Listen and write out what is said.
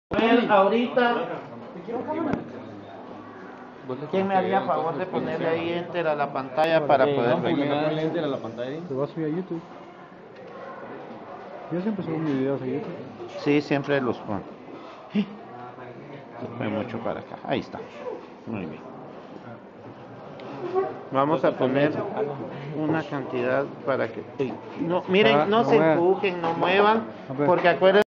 Ver ahorita, ¿quién me haría favor de ponerle ahí enter a la pantalla para poder ver? ¿Me da el enter a la pantalla? Te vas a subir a YouTube. Yo siempre subo mis videos a YouTube. Sí, siempre los pongo. Se fue mucho para acá. Ahí está. Muy bien. Vamos a poner una cantidad para que... No, miren, no se empujen, no muevan, porque acuérdense.